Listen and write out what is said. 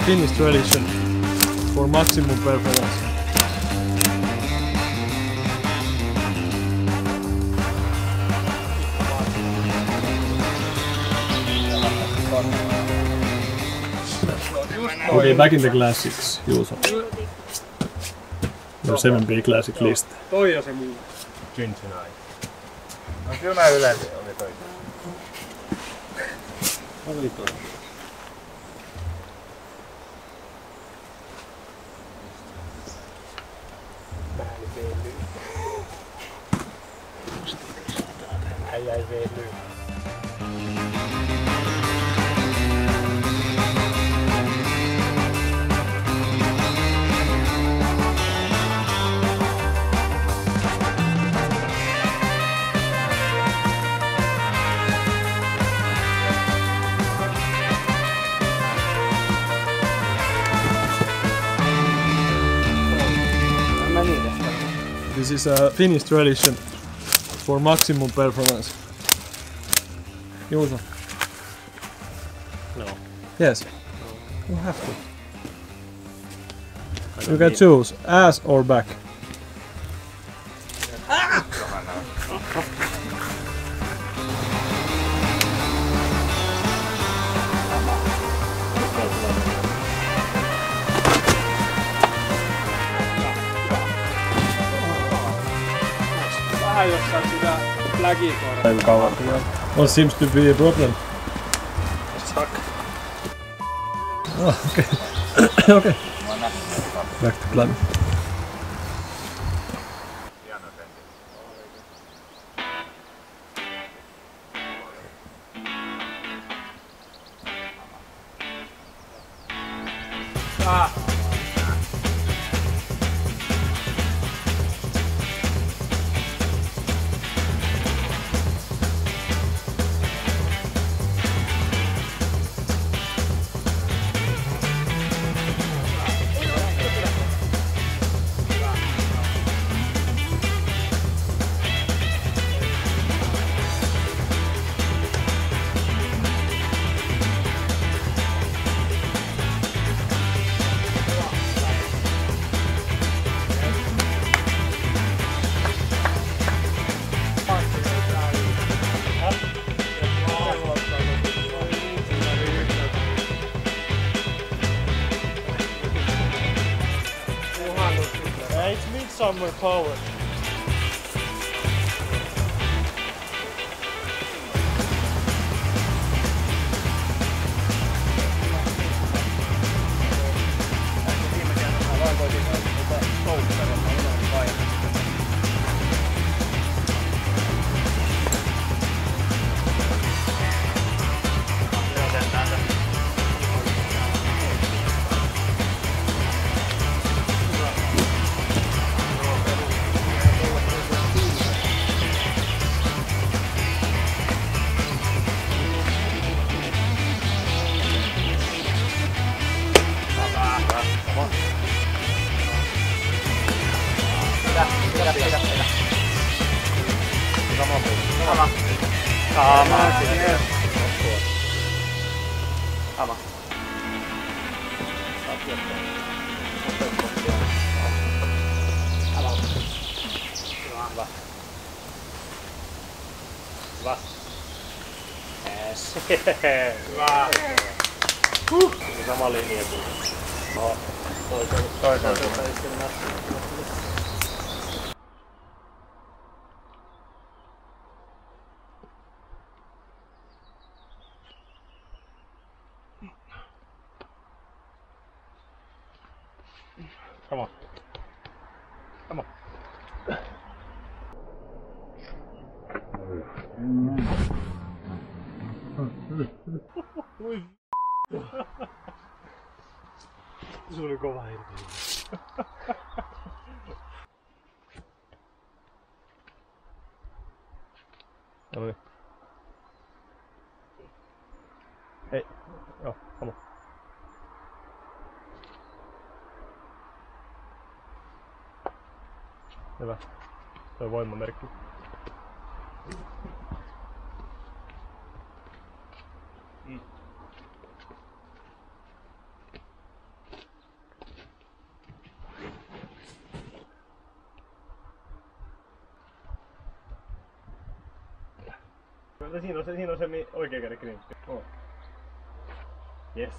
Finnish tradition for maximum performance. Okay, back in the classics, Juuso. Your 7B classic list. Toi ja se muu. Cincinnati. No kyllä mä yleensä oli toi. Oli toi. Äijä ei veely. This is a Finnish tradition for maximum performance. Juuso. No. Yes. You have to. You can choose ass or back. Vähän jos saat sitä flagia tuoda. What seems to be a problem? Stuck. Oh, okay. Okay. Back to climbing. It's midsummer power. Sama. Hyvä. Hyvä. Yes. Hyvä. Sama linja kuin. No, toisaalta. Come on. Come on. Se oli kova hirveä. Noniin. Hei. Joo, come on. Hyvä. Se on voimamerkki. Siinä on se oikea käden krimppi. Oh. Yes.